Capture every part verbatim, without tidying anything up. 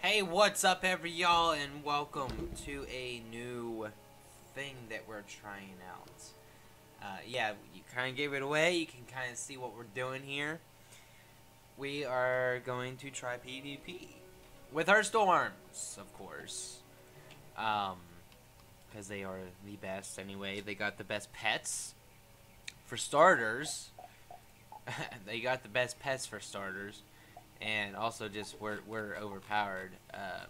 Hey, what's up, every y'all, and welcome to a new thing that we're trying out. Uh, yeah, you kind of gave it away. You can kind of see what we're doing here. We are going to try PvP with our storms, of course, um, because they are the best anyway. They got the best pets for starters. They got the best pets for starters. And also, just we're we're overpowered. Um,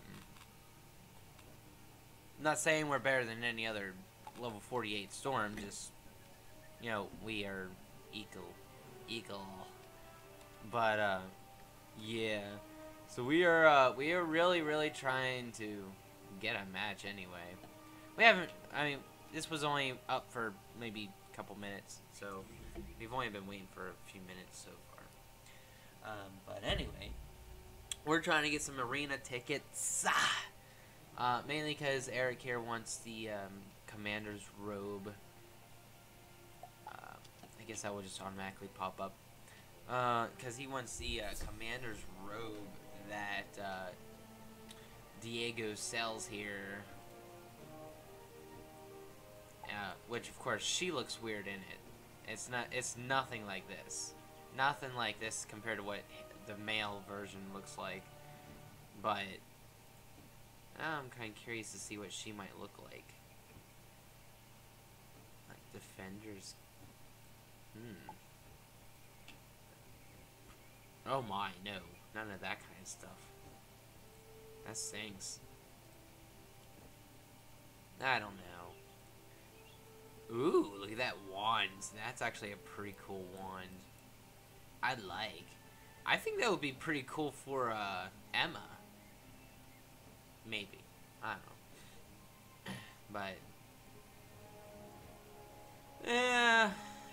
I'm not saying we're better than any other level forty-eight storm. Just, you know, we are equal, equal. But uh, yeah. So we are uh, we are really really trying to get a match anyway. We haven't. I mean, this was only up for maybe a couple minutes, so we've only been waiting for a few minutes so far. Um, but anyway, we're trying to get some arena tickets. Ah! Uh, mainly because Eric here wants the um, commander's robe. Uh, I guess that will just automatically pop up. Because uh, he wants the uh, commander's robe that uh, Diego sells here. Uh, which, of course, she looks weird in it. It's not. It's nothing like this. Nothing like this compared to what the male version looks like, but I'm kind of curious to see what she might look like. Like Defenders. Hmm. Oh my, no. None of that kind of stuff. That stinks. I don't know. Ooh, look at that wand. That's actually a pretty cool wand. I like. I think that would be pretty cool for uh, Emma. Maybe. I don't know. But yeah,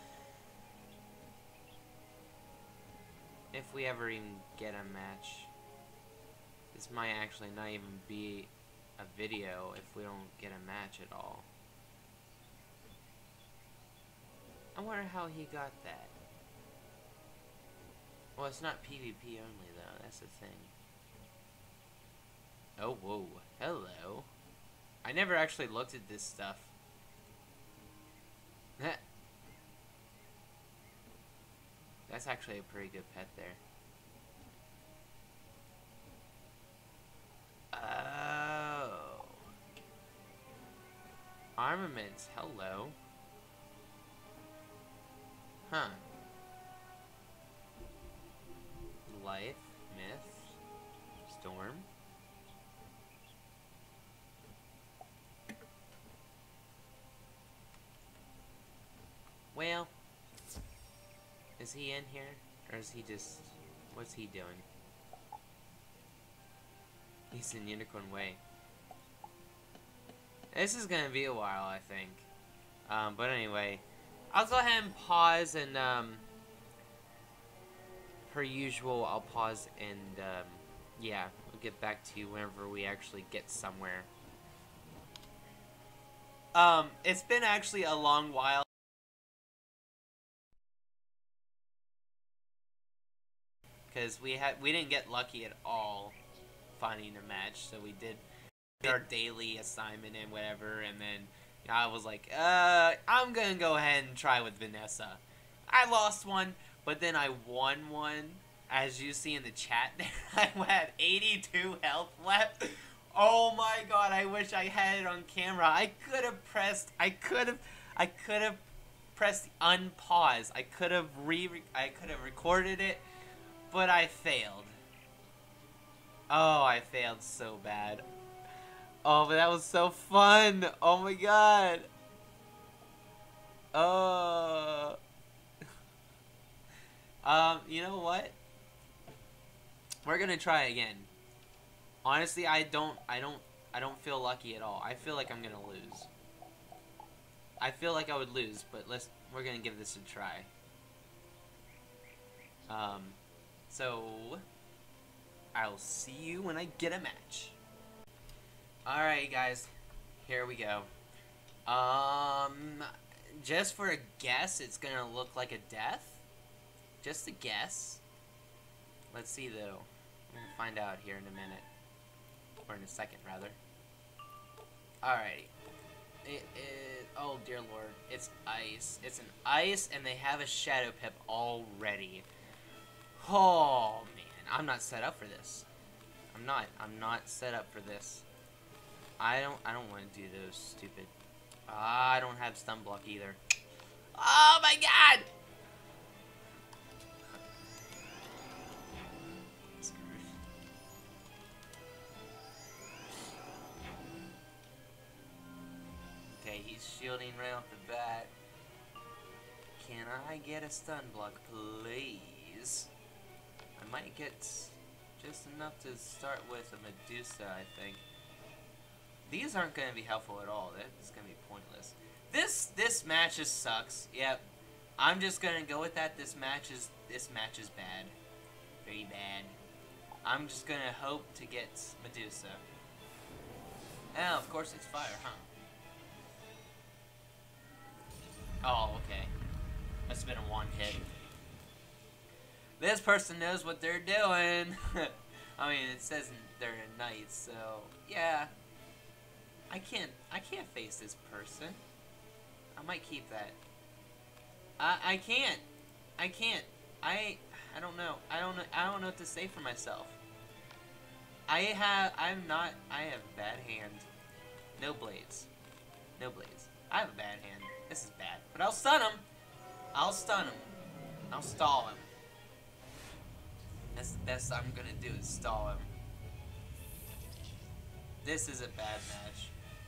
if we ever even get a match, this might actually not even be a video if we don't get a match at all. I wonder how he got that. Well, it's not PvP only, though. That's the thing. Oh, whoa. Hello. I never actually looked at this stuff. That's actually a pretty good pet there. Oh. Armaments. Hello. Huh. Life, Myth, Storm. Well, is he in here? Or is he just... What's he doing? He's in Unicorn Way. This is gonna be a while, I think. Um, but anyway, I'll go ahead and pause and, um... per usual, I'll pause and, um, yeah, we'll get back to you whenever we actually get somewhere. Um, it's been actually a long while. Because we had, we didn't get lucky at all finding a match, so we did our daily assignment and whatever, and then I was like, uh, I'm gonna go ahead and try with Vanessa. I lost one, but then I won one. As you see in the chat there, I had eighty-two health left. Oh my god, I wish I had it on camera. I could have pressed, I could have, I could have pressed unpause. I could have re, I could have recorded it, but I failed. Oh, I failed so bad. Oh, but that was so fun. Oh my god. Oh. um, you know what? We're gonna try again. Honestly, I don't, I don't, I don't feel lucky at all. I feel like I'm gonna lose. I feel like I would lose, but let's, we're gonna give this a try. Um, so, I'll see you when I get a match. Alright, guys, here we go. Um, just for a guess, it's gonna look like a death. Just a guess. Let's see, though. I'm gonna find out here in a minute. Or in a second, rather. Alrighty. It is... Oh, dear lord. It's ice. It's an ice, and they have a Shadow Pip already. Oh, man. I'm not set up for this. I'm not. I'm not set up for this. I don't I don't want to do those stupid... Ah, I don't have stun block either. Oh, my God! Okay, he's shielding right off the bat. Can I get a stun block, please? I might get just enough to start with a Medusa, I think. These aren't going to be helpful at all. That's going to be pointless. This this match just sucks. Yep. I'm just going to go with that. This match is this match is bad. Very bad. I'm just going to hope to get Medusa. Oh, of course it's fire, huh? Oh, okay. Must have been a one hit. This person knows what they're doing. I mean, it says they're a knight, so yeah. I can't. I can't face this person. I might keep that. I. I can't. I can't. I. I don't know. I don't know. I don't know what to say for myself. I have. I'm not. I have bad hand. No blades. No blades. I have a bad hand. This is bad. But I'll stun him. I'll stun him. I'll stall him. That's the best I'm gonna do is stall him. This is a bad match.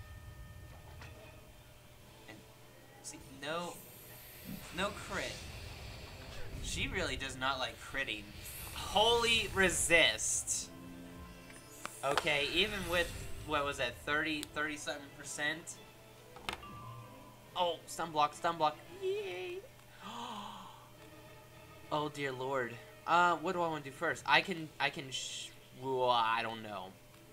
And see, no, no crit. She really does not like critting. Holy resist. Okay, even with what was that, thirty, thirty something percent. Oh, stun block, stun block. Yay. Oh dear lord. Uh, what do I want to do first? I can, I can, sh well, I don't know.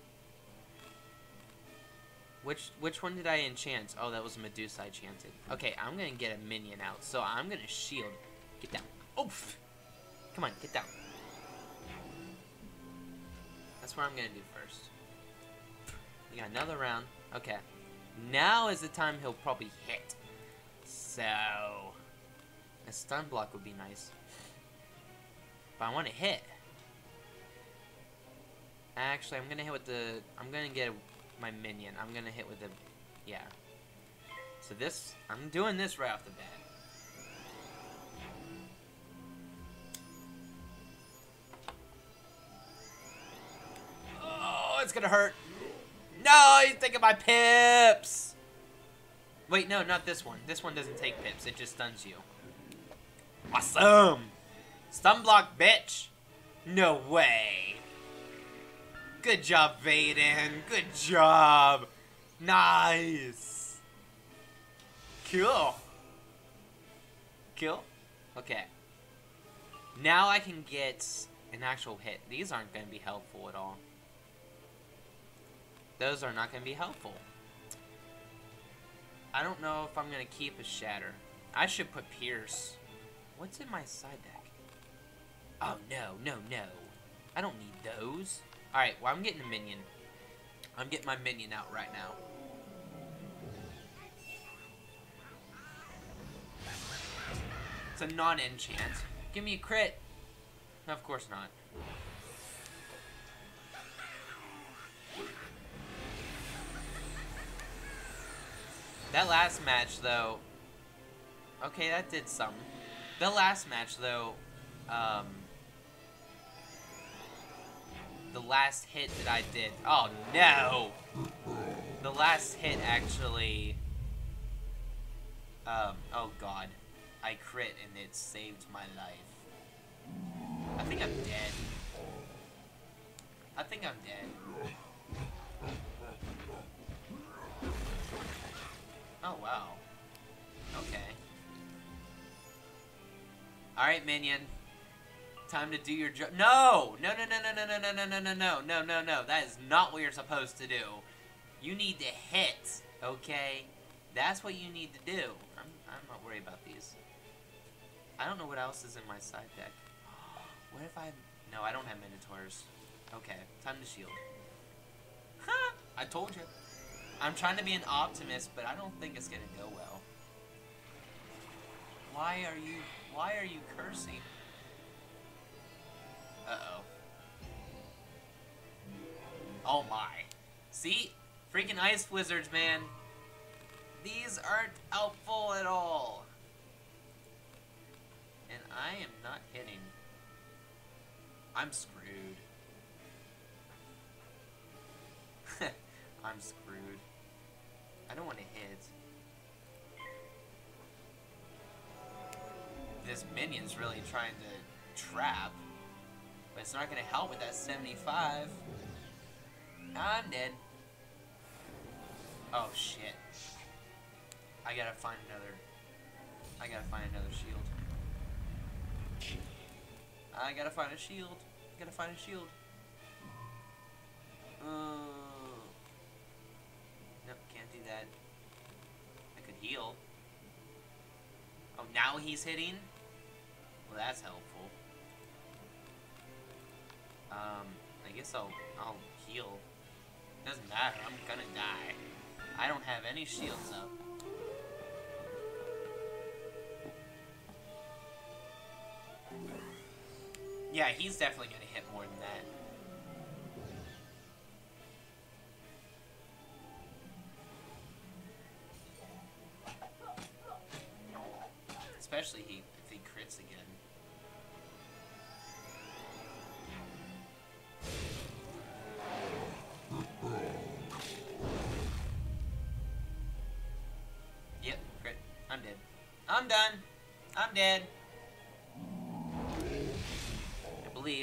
Which, which one did I enchant? Oh, that was Medusa I chanted. Okay, I'm gonna get a minion out, so I'm gonna shield. Get down. Oof! Come on, get down. That's what I'm gonna do first. We got another round. Okay. Now is the time he'll probably hit. So, a stun block would be nice. But I want to hit. Actually, I'm gonna hit with the. I'm gonna get my minion. I'm gonna hit with the. Yeah. So this, I'm doing this right off the bat. Oh, it's gonna hurt. No, he's taking my pips. Wait, no, not this one. This one doesn't take pips. It just stuns you. Awesome. Stun block, bitch. No way. Good job, Vaden. Good job. Nice. Cool. Cool. Okay. Now I can get an actual hit. These aren't going to be helpful at all. Those are not going to be helpful. I don't know if I'm going to keep a Shatter. I should put Pierce. What's in my side deck? Oh, no, no, no. I don't need those. Alright, well, I'm getting a minion. I'm getting my minion out right now. It's a non-enchant. Give me a crit. No, of course not. That last match, though... Okay, that did something. The last match, though... Um... The last hit that I did... Oh, no! The last hit actually... Um, oh god. I crit and it saved my life. I think I'm dead. I think I'm dead. Oh, wow. Okay. Alright, minion. Time to do your job. No! No, no, no, no, no, no, no, no, no, no, no, no, no. That is not what you're supposed to do. You need to hit, okay? That's what you need to do. I'm, I'm not worried about these. I don't know what else is in my side deck. What if I... No, I don't have Minotaurs. Okay, time to shield. I told you. I'm trying to be an optimist, but I don't think it's gonna go well. Why are you, why are you cursing? Uh-oh. Oh my. See? Freaking ice blizzards, man. These aren't helpful at all. And I am not hitting. I'm screwed. I'm screwed. I don't want to hit. This minion's really trying to trap. But it's not going to help with that seventy-five. I'm dead. Oh shit. I gotta find another. I gotta find another shield. I gotta find a shield. I gotta find a shield. Uh, nope, can't do that. I could heal. Oh, now he's hitting? Well, that's helpful. Um, I guess I'll, I'll heal. Doesn't matter, I'm gonna die. I don't have any shields up. Yeah, he's definitely gonna hit more than that. Especially he, if he crits again. Yep, crit. I'm dead. I'm done. I'm dead. I believe.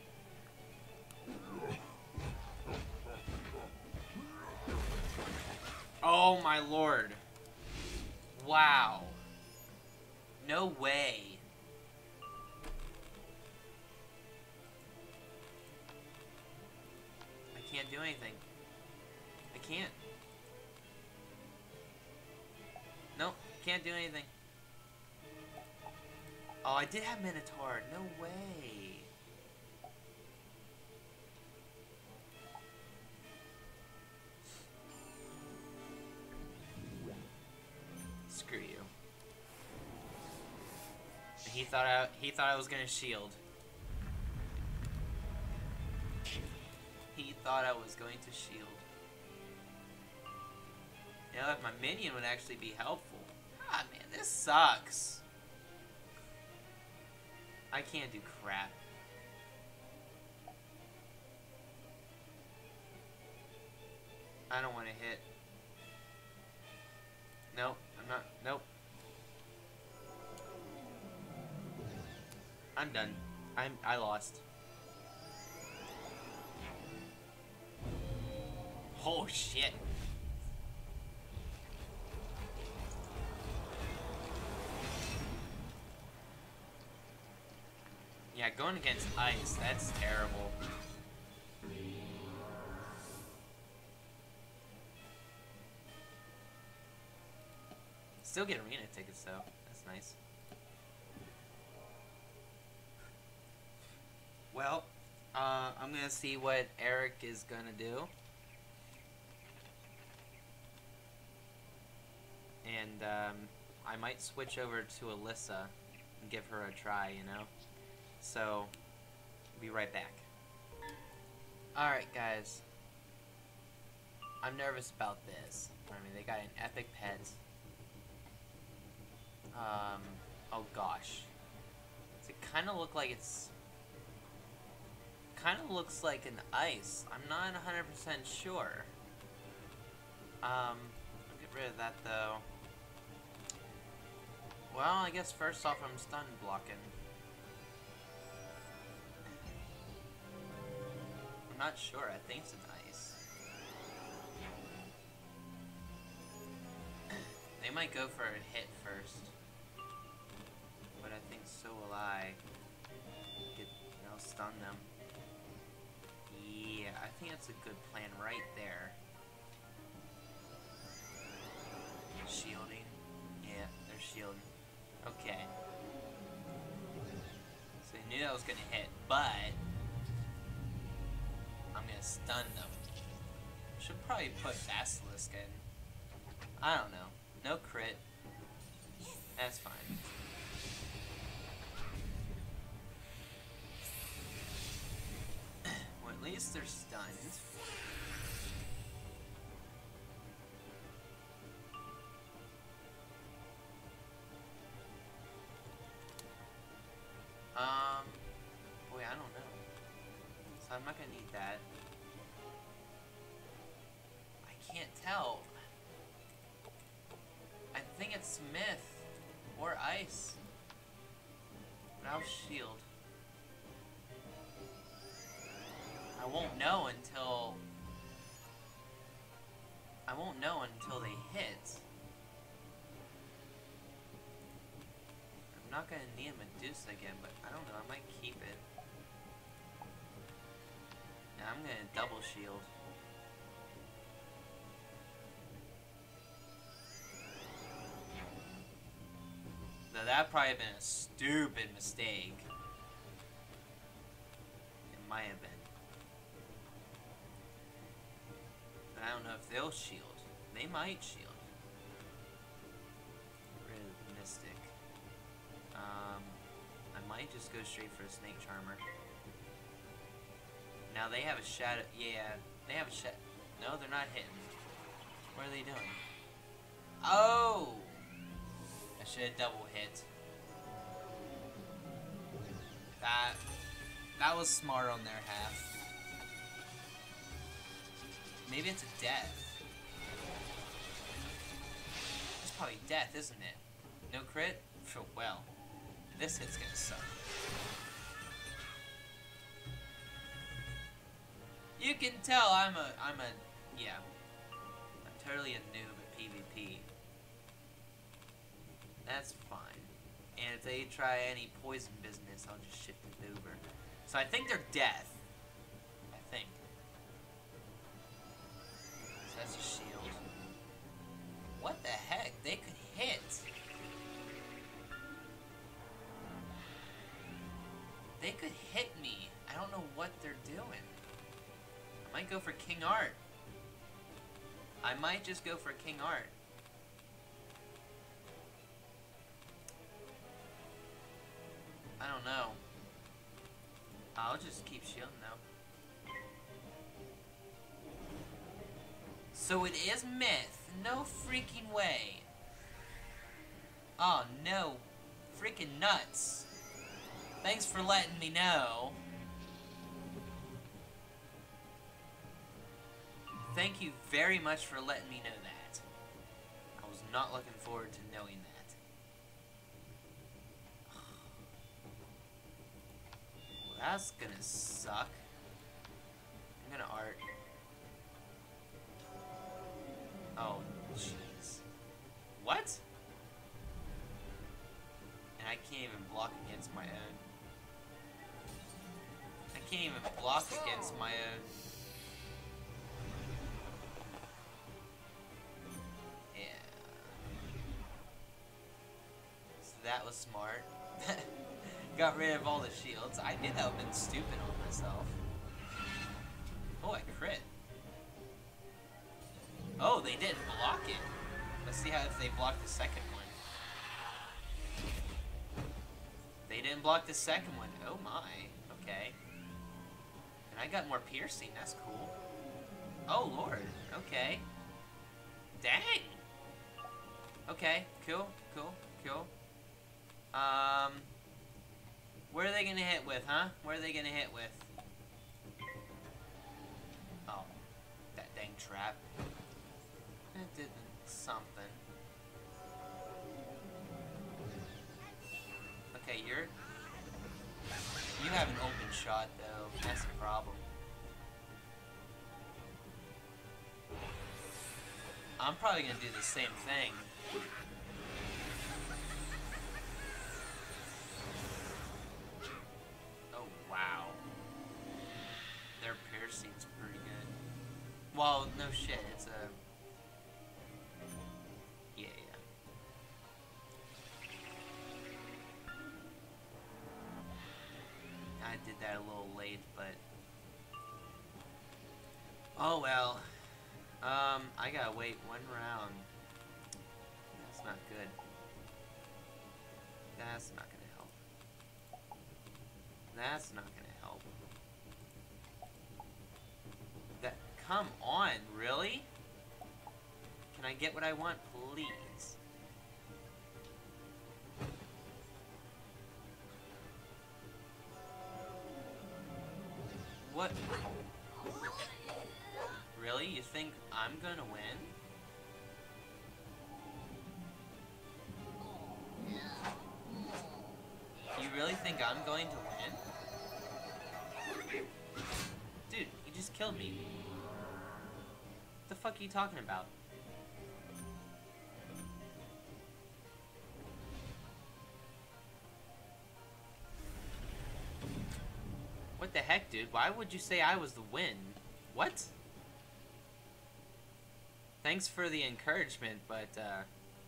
Oh my lord. Wow. No way. I can't do anything. I can't. Nope, can't do anything. Oh, I did have Minotaur. No way. Screw you. He thought I he thought I was gonna shield. He thought I was going to shield. You know, if my minion would actually be helpful. Ah, man, this sucks. I can't do crap. I don't want to hit. Nope, I'm not. Nope. I'm done. I'm. I lost. Oh shit. Yeah, going against ice, that's terrible. Still get arena tickets though. That's nice. Well, uh, I'm gonna see what Eric is gonna do. And um, I might switch over to Alyssa and give her a try, you know? So, be right back. Alright, guys. I'm nervous about this. I mean, they got an epic pet. Um, oh gosh. Does it kind of look like it's... kind of looks like an ice. I'm not one hundred percent sure. Um, I'll get rid of that though. Well, I guess first off I'm stun blocking. I'm not sure. I think it's an ice. They might go for a hit first. But I think so will I. Get, you know, stun them. Yeah, I think that's a good plan right there. Shielding. Yeah, they're shielding. Okay. So I knew that was gonna hit, but I'm gonna stun them. Should probably put Basilisk in. I don't know. No crit. That's fine. Well, at least they're stunned. Um, boy, I don't know. So I'm not gonna need that. I can't tell. I think it's Smith or Ice. But I'll shield. I won't know until I won't know until they hit. I'm not gonna need a Medusa again, but I don't know, I might keep it. And I'm gonna double shield. Though that probably have been a stupid mistake. It might have been. But I don't know if they'll shield. They might shield. Get rid of Mystic. Um, I might just go straight for a Snake Charmer. Now they have a shadow. Yeah, they have a shadow. No, they're not hitting. What are they doing? Oh! I should have double hit. That that was smart on their half. Maybe it's a death. It's probably death, isn't it? No crit? For well. This hit's gonna suck. You can tell I'm a I'm a yeah. I'm totally a noob at PvP. That's fine. And if they try any poison business, I'll just shift it over. So I think they're death. I think. So that's a shield. What the heck? They could hit. They could hit me. I don't know what they're doing. I might go for King Art. I might just go for King Art. I don't know. I'll just keep shielding though. So it is Myth. No freaking way. Oh no. Freaking nuts. Thanks for letting me know. Thank you very much for letting me know that. I was not looking forward to knowing that. That's gonna suck. I'm gonna art. Oh, jeez. What? And I can't even block against my own. I can't even block against my own. Yeah. So that was smart. Got rid of all the shields. I did have been stupid on myself. Oh, I crit. Oh, they didn't block it. Let's see how if they block the second one. They didn't block the second one. Oh my. Okay. And I got more piercing. That's cool. Oh lord. Okay. Dang. Okay. Cool. Cool. Cool. Um. Where are they gonna hit with, huh? Where are they gonna hit with? Oh, that dang trap. It did something. Okay, you're... You have an open shot, though. That's the problem. I'm probably gonna do the same thing. Wow. Their piercing's pretty good. Well, no shit, it's a... Yeah, yeah. I did that a little late, but... Oh well. Um, I gotta wait one round. That's not good. That's not gonna help. That's not gonna help. That, come on, really? Can I get what I want, please? What? Really? You think I'm gonna win? You really think I'm going to win? Dude, you just killed me. What the fuck are you talking about? What the heck, dude? Why would you say I was the win? What? Thanks for the encouragement, but, uh...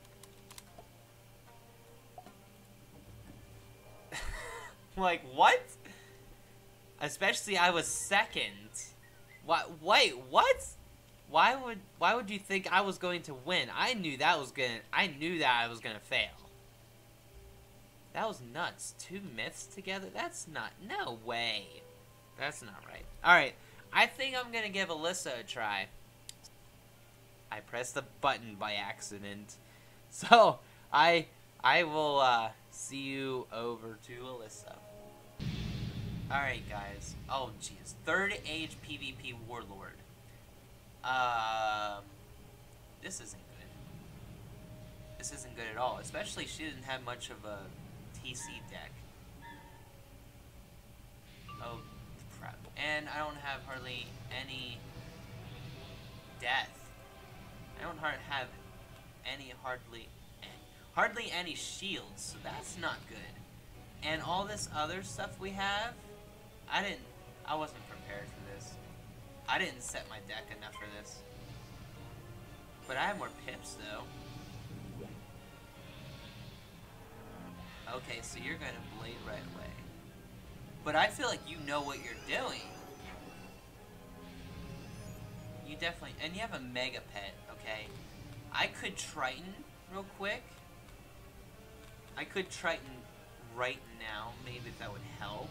like, what? Especially I was second. What? Wait, what? Why would, why would you think I was going to win? I knew that was gonna, I knew that I was gonna fail. That was nuts. Two myths together? That's not, no way. That's not right. Alright, I think I'm gonna give Alyssa a try. I pressed the button by accident. So, I I will uh, see you over to Alyssa. Alright, guys. Oh, jeez. Third age PvP Warlord. Um, this isn't good. This isn't good at all. Especially she didn't have much of a T C deck. Oh, crap. And I don't have hardly any death. I don't hard have any hardly hardly any shields, so that's not good. And all this other stuff we have, I didn't I wasn't prepared for this. I didn't set my deck enough for this. But I have more pips though. Okay, so you're gonna blade right away. But I feel like you know what you're doing. You definitely, and you have a mega pet, okay? I could Triton real quick. I could Triton right now, maybe if that would help.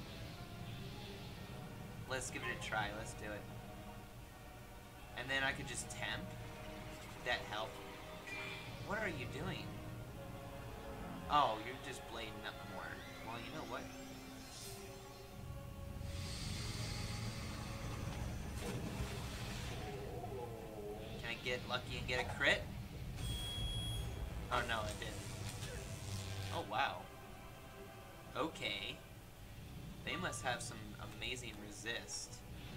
Let's give it a try, let's do it. And then I could just temp. Would that help? What are you doing? Oh, you're just blading up more. Well, you know what? Can I get lucky and get a crit? Oh no, I didn't. Oh wow. Okay. They must have some amazing resist.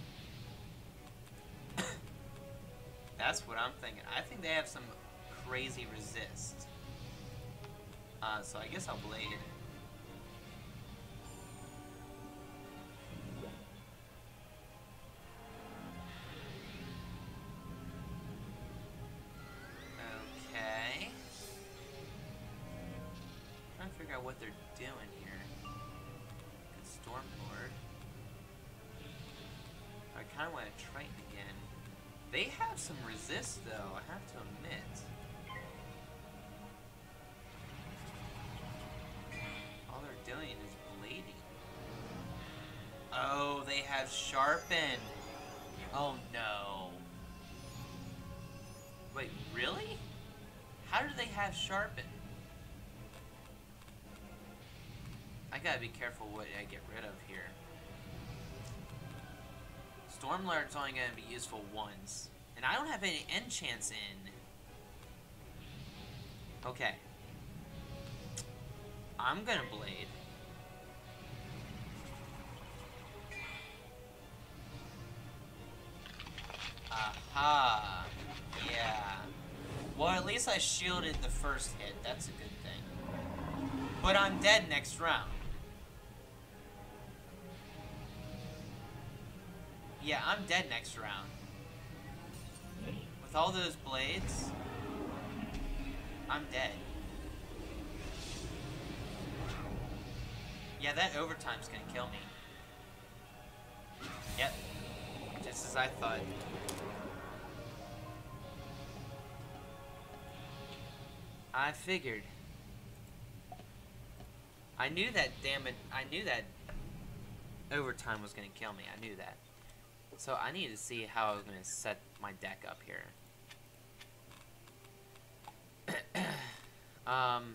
That's what I'm thinking. I think they have some crazy resist. Uh, so I guess I'll blade. Okay. Trying to figure out what they're doing here. Good Stormlord. I kind of want to Triton again. They have some resist though, I have to admit. All they're doing is blading. Oh, they have Sharpen. Oh no. Wait, really? How do they have Sharpen? I gotta be careful what I get rid of here. Stormlord's only gonna be useful once. And I don't have any enchants in. Okay. I'm gonna blade. Aha. Yeah. Well, at least I shielded the first hit. That's a good thing. But I'm dead next round. Yeah, I'm dead next round. With all those blades, I'm dead. Yeah, that overtime's gonna kill me. Yep. Just as I thought. I figured. I knew that, damn it. I knew that overtime was going to kill me. I knew that. So I need to see how I was going to set my deck up here. um.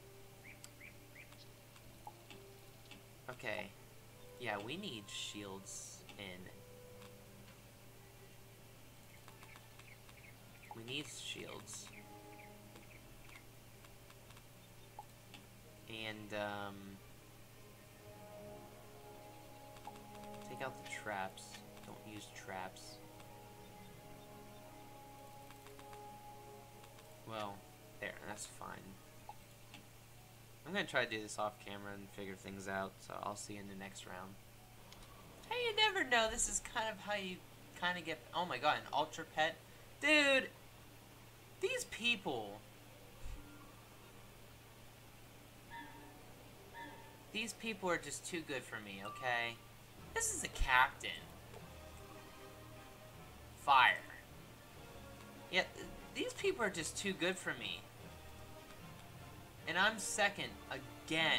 Okay. Yeah, we need shields in. We need shields. And, um... take out the traps. Don't use traps. Well, there, that's fine. I'm gonna try to do this off camera and figure things out, so I'll see you in the next round. Hey, you never know, this is kind of how you kind of get... Oh my god, an Ultra Pet? Dude! These people... These people are just too good for me, okay? This is a captain. Fire. Yeah, these people are just too good for me. And I'm second again.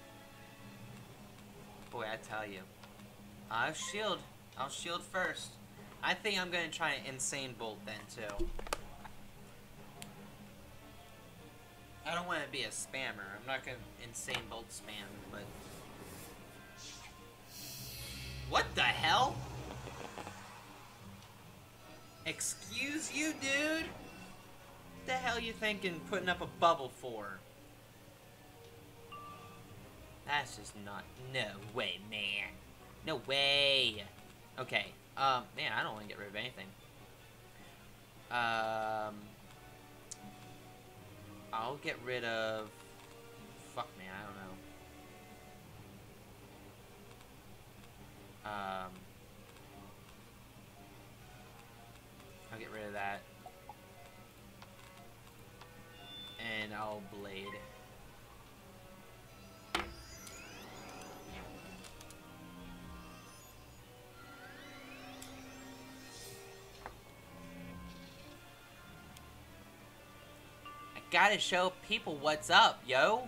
Boy, I tell you. I'll shield. I'll shield first. I think I'm going to try an Insane Bolt then, too. I don't want to be a spammer. I'm not going to Insane Bolt spam, but... What the hell? Excuse you, dude? What the hell you thinking putting up a bubble for? That's just not... No way, man. No way. Okay. Um, man, I don't want to get rid of anything. Um... I'll get rid of... Fuck, man, I don't know. Um... I'll get rid of that. And I'll blade. Gotta show people what's up, yo.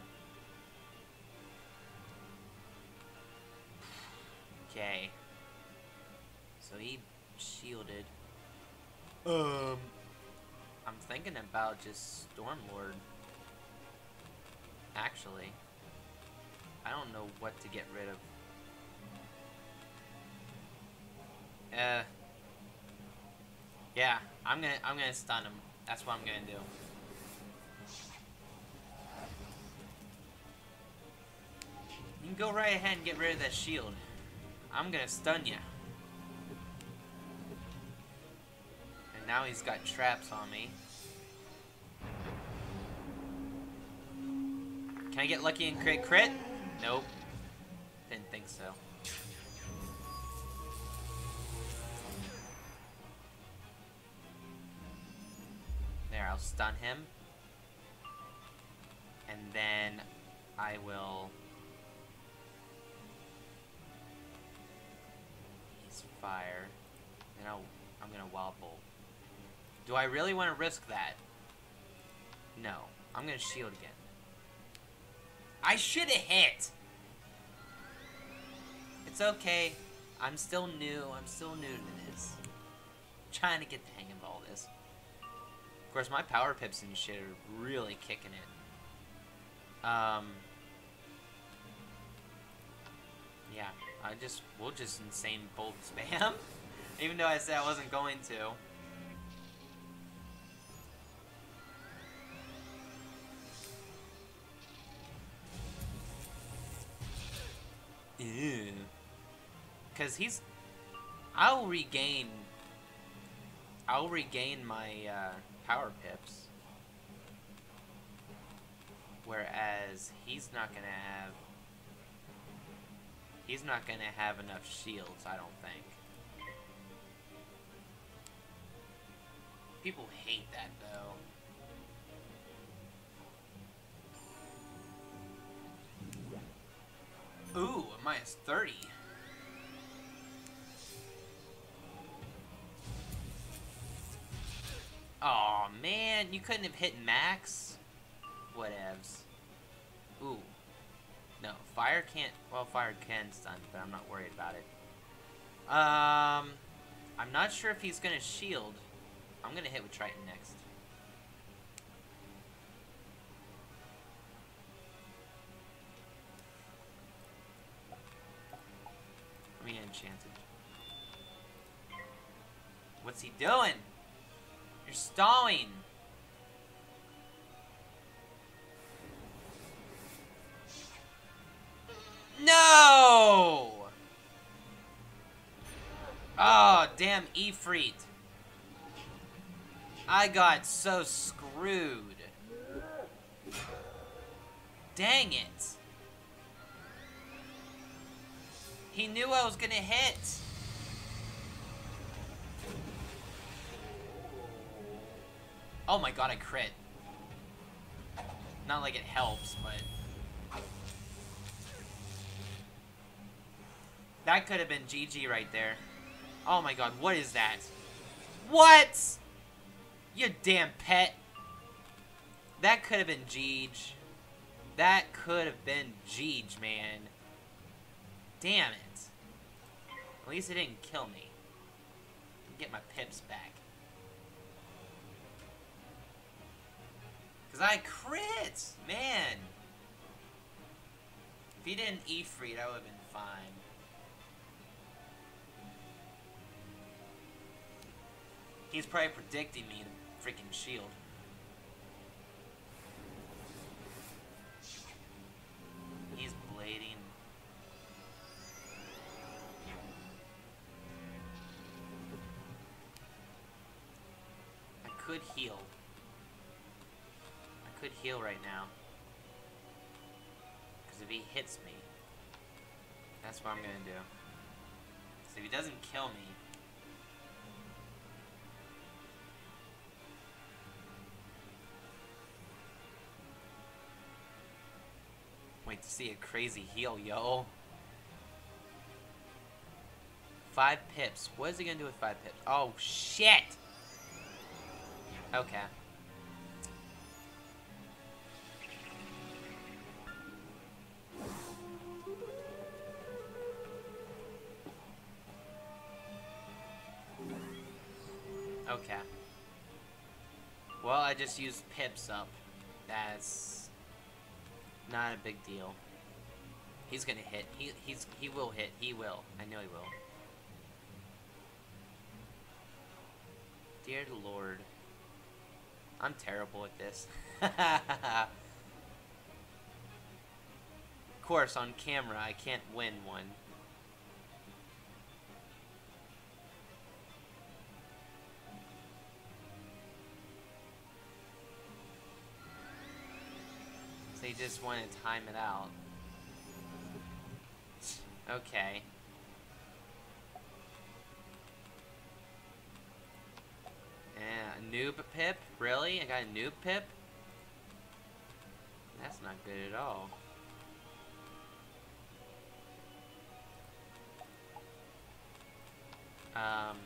Okay. So he shielded. Um. I'm thinking about just Stormlord. Actually. I don't know what to get rid of. Uh. Yeah, I'm gonna I'm gonna stun him. That's what I'm gonna do. You can go right ahead and get rid of that shield. I'm gonna stun you. And now he's got traps on me. Can I get lucky and crit crit? Nope. Didn't think so. There, I'll stun him. And then I will... Fire. And I'll, I'm gonna Wild Bolt. Do I really want to risk that? No. I'm gonna shield again. I should have hit! It's okay. I'm still new. I'm still new to this. I'm trying to get the hang of all this. Of course, my power pips and shit are really kicking it. Um... Yeah. I just, we'll just Insane Bolt spam. Even though I said I wasn't going to. Ew. Cause he's, I'll regain, I'll regain my uh, power pips. Whereas he's not gonna have, he's not gonna have enough shields, I don't think. People hate that though. Ooh, a minus thirty. Aw, man, you couldn't have hit max? whatevs. Ooh. No, fire can't... Well, fire can stun, but I'm not worried about it. Um... I'm not sure if he's gonna shield. I'm gonna hit with Triton next. Let me get enchanted. What's he doing? You're stalling! No! Oh, damn Ifrit. I got so screwed. Dang it. He knew I was gonna hit. Oh my god, I crit. Not like it helps, but... That could have been G G right there. Oh my god, what is that? What? You damn pet. That could have been Jeej. That could have been Jeej, man. Damn it. At least it didn't kill me. Get my pips back. Cause I crit! Man. If he didn't Ifrit, I would have been fine. He's probably predicting me to freaking shield. He's blading. I could heal. I could heal right now. Because if he hits me, that's what I'm gonna do. So if he doesn't kill me, wait to see a crazy heal, yo. Five pips. What is he gonna do with five pips? Oh, shit! Okay. Okay. Well, I just used pips up. That's... not a big deal. He's gonna hit. He he's he will hit. He will. I know he will. Dear Lord. I'm terrible at this. Of course, on camera, I can't win one. They just want to time it out. Okay. Yeah, a noob pip? Really? I got a noob pip? That's not good at all. Um...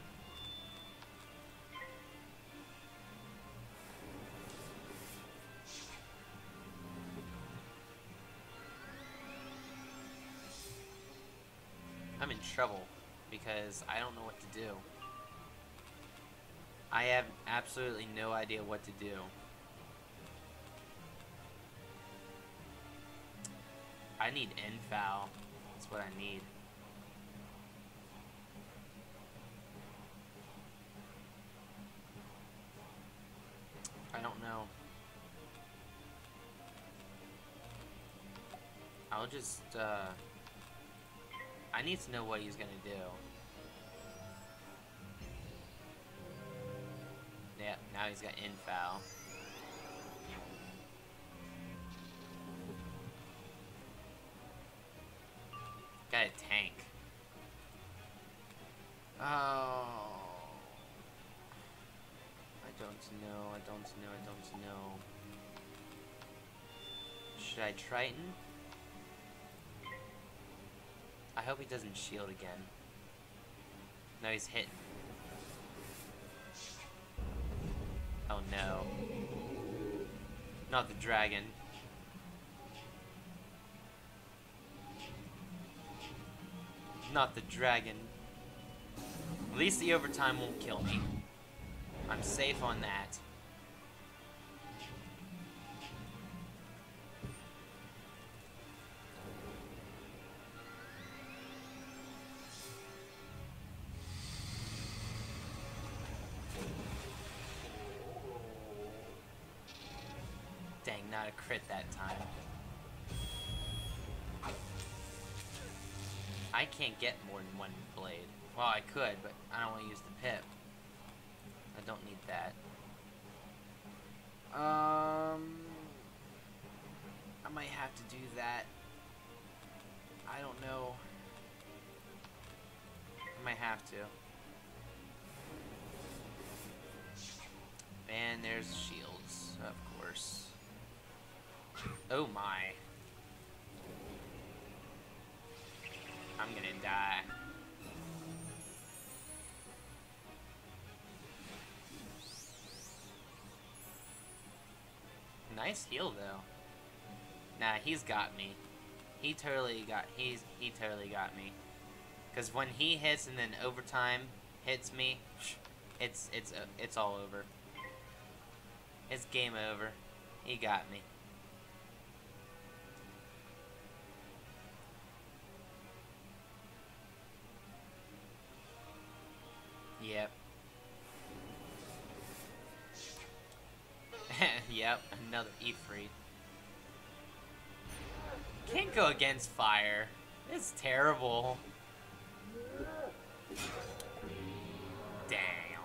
I'm in trouble because I don't know what to do. I have absolutely no idea what to do. I need infoul. That's what I need. I don't know. I'll just, uh... I need to know what he's gonna do. Yeah, now he's got infoul. Got a tank. Oh. I don't know, I don't know, I don't know. Should I Triton? I hope he doesn't shield again. No, he's hitting. Oh no. Not the dragon. Not the dragon. At least the overtime won't kill me. I'm safe on that. Dang, not a crit that time. I can't get more than one blade. Well, I could, but I don't want to use the pip. I don't need that. Um, I might have to do that. I don't know. I might have to. And there's shields, of course. Oh my. I'm gonna die. Nice heal though. Nah, he's got me. He totally got he's he totally got me. Cause when he hits and then overtime hits me, it's it's it's all over. It's game over. He got me. Yep. Yep, another Ifrit. Can't go against fire. It's terrible. Damn.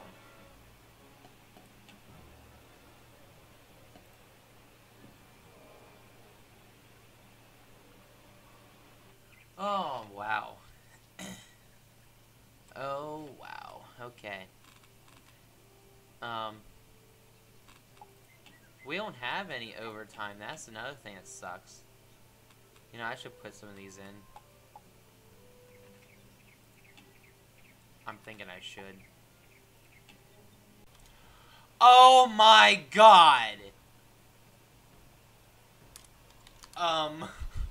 Oh, wow. Oh, wow. Okay. Um... We don't have any overtime. That's another thing that sucks. You know, I should put some of these in. I'm thinking I should. Oh my god! Um...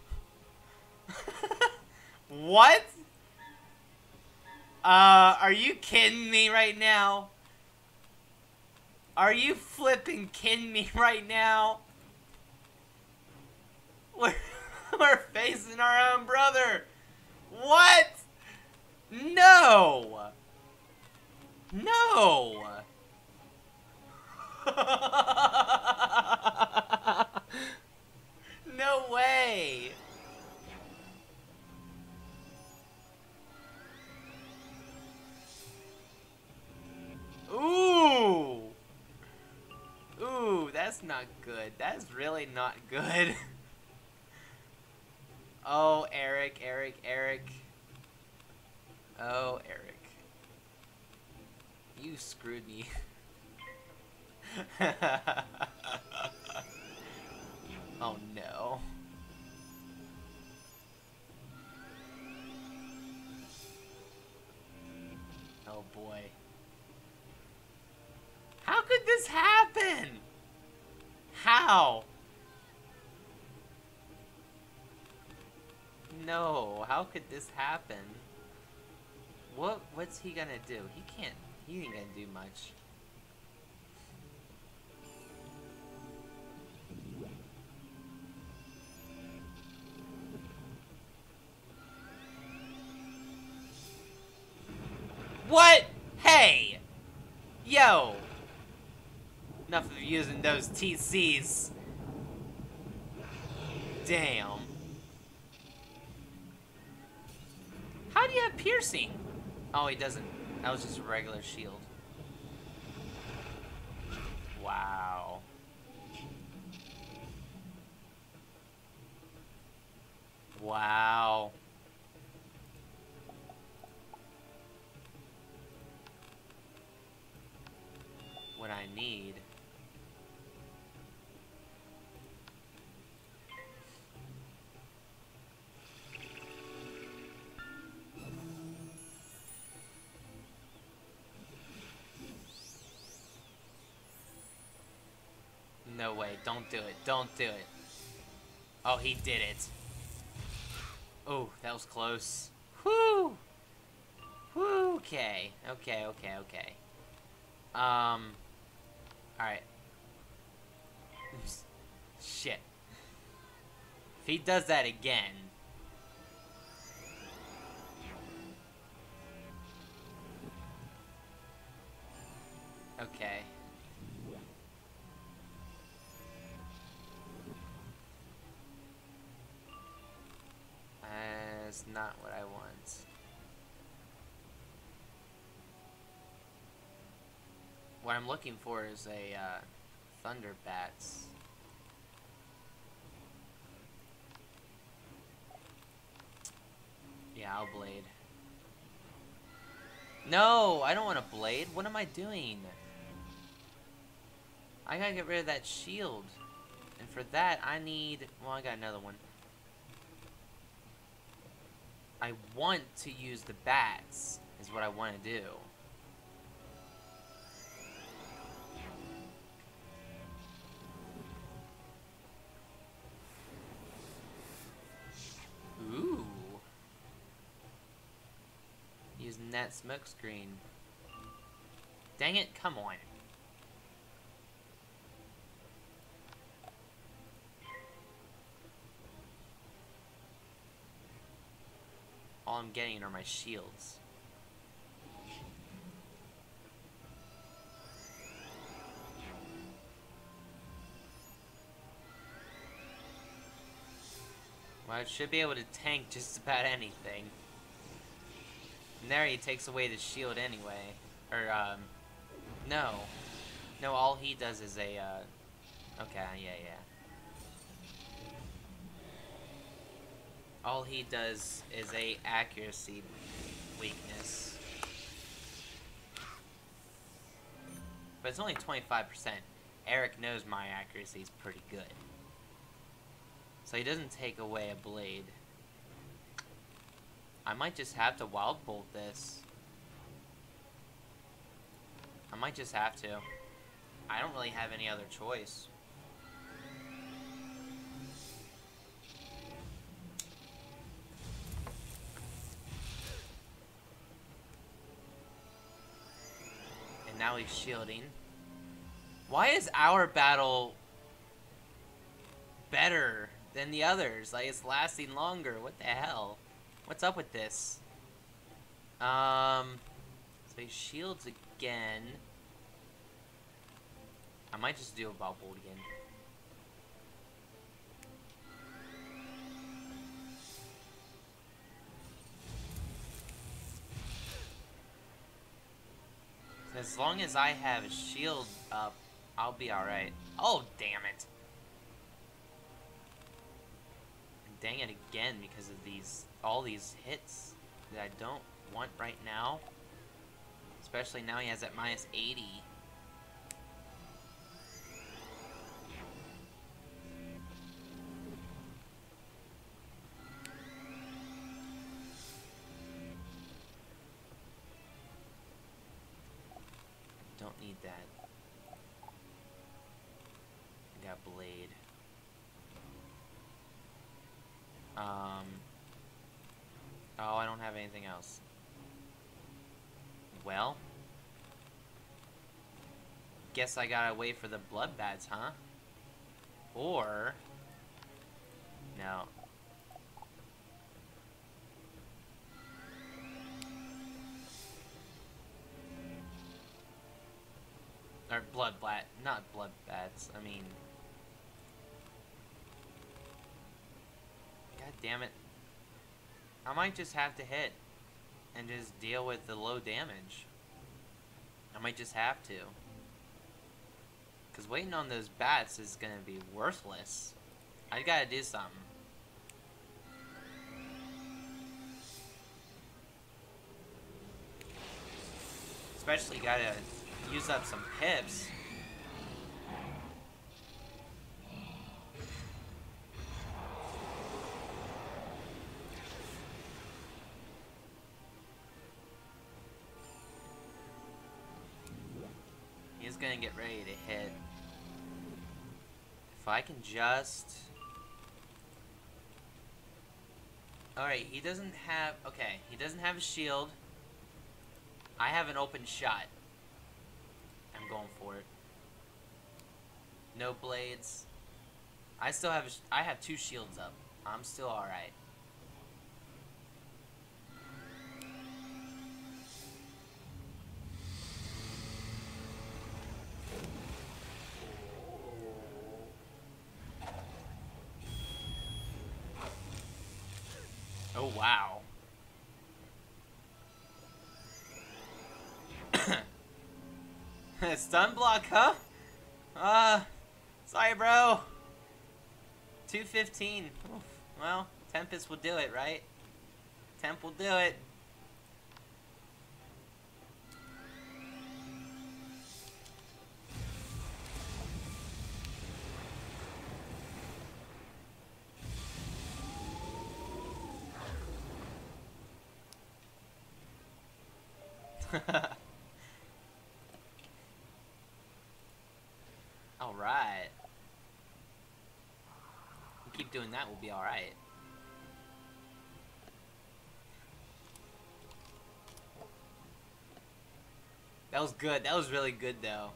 What? Uh, are you kidding me right now? Are you flipping kidding me right now? We're, we're facing our own brother. What? No. No. No way. Ooh. Ooh, that's not good. That's really not good. Oh, Eric, Eric, Eric. Oh, Eric. You screwed me. Oh, no. Oh, boy. How could this happen? How? No, how could this happen? What what's he gonna do? He can't he ain't gonna do much. What? Hey! Yo! Enough of using those T Cs. Damn. How do you have piercing? Oh, he doesn't. That was just a regular shield. Wow. Wow. What I need. No way. Don't do it. Don't do it. Oh, he did it. Oh, that was close. Whoo! Whoo! Okay. Okay, okay, okay. Um. Alright. Shit. If he does that again... Okay. That's not what I want. What I'm looking for is a uh, Thunder Bats. Yeah, I'll blade. No, I don't want a blade. What am I doing? I gotta get rid of that shield. And for that, I need... Well, I got another one. I want to use the bats, is what I want to do. Ooh. Using that smoke screen. Dang it, come on. All I'm getting are my shields. Well, I should be able to tank just about anything. And there he takes away the shield anyway. Or, um... No. No, all he does is a, uh... Okay, yeah, yeah. All he does is a accuracy weakness. But it's only twenty-five percent. Eric knows my accuracy is pretty good. So he doesn't take away a blade. I might just have to Wild Bolt this. I might just have to. I don't really have any other choice. And now he's shielding. Why is our battle better than the others? Like, it's lasting longer. What the hell? What's up with this? Um, so he shields again. I might just do a Wild Bolt again. As long as I have a shield up, I'll be alright. Oh, damn it. And dang it again because of these, all these hits that I don't want right now. Especially now he has that minus eighty. Don't need that. I got blade. Um. Oh, I don't have anything else. Well. Guess I gotta wait for the blood bats, huh? Or. No. Or blood bat, not blood bats. I mean, god damn it! I might just have to hit and just deal with the low damage. I might just have to, cause waiting on those bats is gonna be worthless. I gotta do something. Especially gotta use up some pips. He's gonna get ready to hit. I can just... Alright, he doesn't have... Okay, he doesn't have a shield. I have an open shot. I'm going for it. No blades. I still have... A, I have two shields up. I'm still alright. Oh, wow. Stun block, huh? Uh, sorry, bro. two fifteen. Oof. Well, Tempest will do it, right? Temp will do it. Alright. Keep doing that, we'll be alright. That was good. That was really good, though.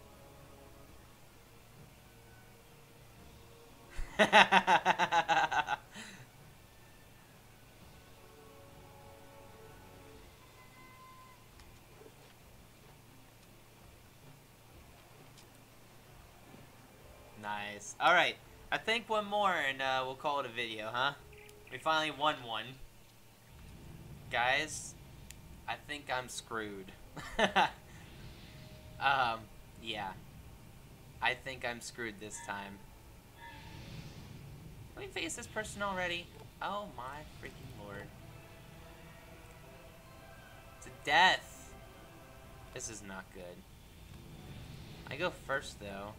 Nice. Alright. I think one more and uh, we'll call it a video, huh? We finally won one. Guys, I think I'm screwed. um, yeah. I think I'm screwed this time. Can we face this person already? Oh my freaking lord. To death. This is not good. I go first though.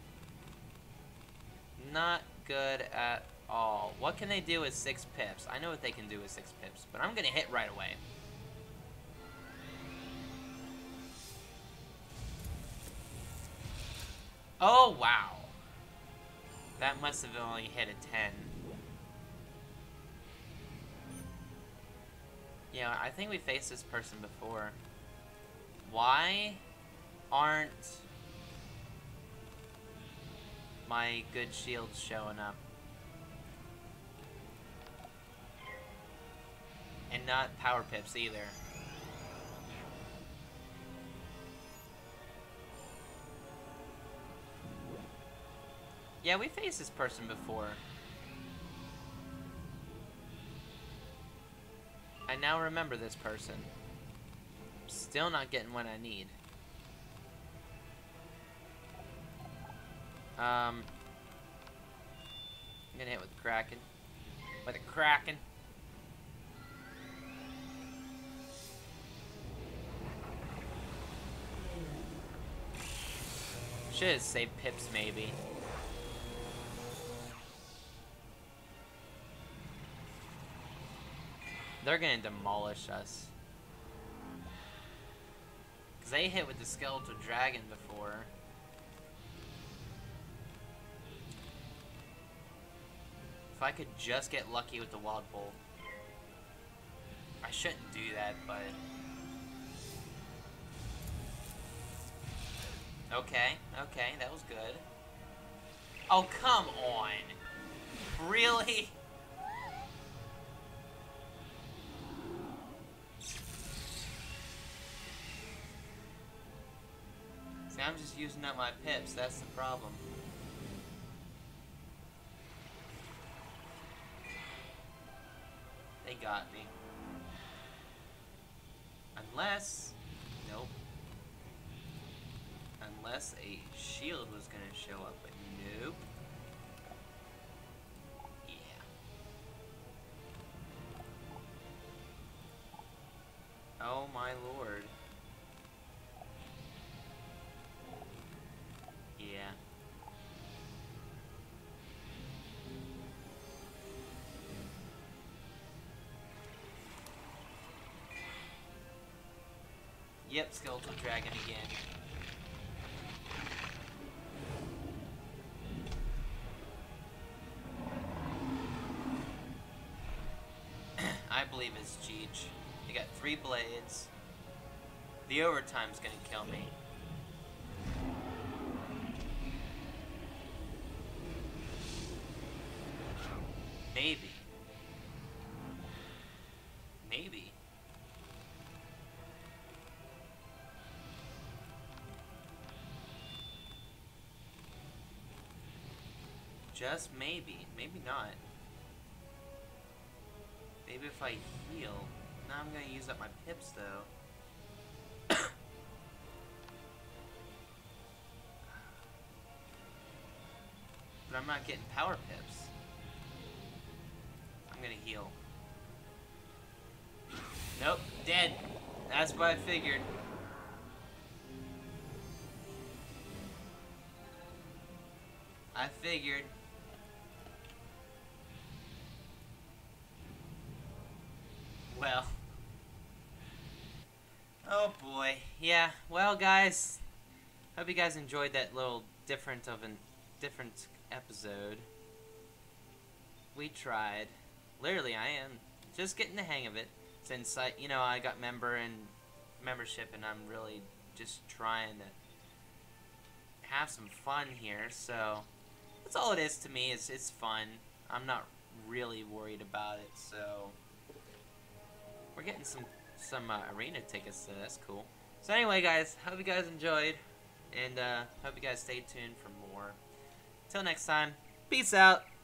Not good at all. What can they do with six pips? I know what they can do with six pips, but I'm gonna hit right away. Oh, wow. That must have only hit a ten. Yeah, I think we faced this person before. Why aren't my good shields showing up? And not power pips either. Yeah, we faced this person before. I now remember this person. Still not getting what I need. Um, I'm gonna hit with the Kraken. With a Kraken. Should have saved pips, maybe. They're gonna demolish us. Because they hit with the Skeletal Dragon before. If I could just get lucky with the Wild Bolt. I shouldn't do that, but... Okay, okay, that was good. Oh, come on! Really? See, I'm just using up my pips, that's the problem. They got me. Unless... Nope. Unless a shield was gonna show up, but nope. Yeah. Oh my lord. Yeah. Yep, Skeletal Dragon again. believe it's Cheech. They got three blades. The overtime's gonna kill me. Maybe. Maybe. Just maybe. Maybe not. Maybe if I heal. Now I'm gonna use up my pips though. But I'm not getting power pips. I'm gonna heal. Nope, dead. That's what I figured. I figured. Well. Oh boy. Yeah, well guys, hope you guys enjoyed that little different of an different episode. We tried. Literally, I am just getting the hang of it since I, you know, I got member and membership and I'm really just trying to have some fun here. So that's all it is to me. It's it's fun. I'm not really worried about it. So we're getting some some uh, arena tickets, so that's cool. So anyway, guys, hope you guys enjoyed, and uh, hope you guys stay tuned for more. Till next time, peace out.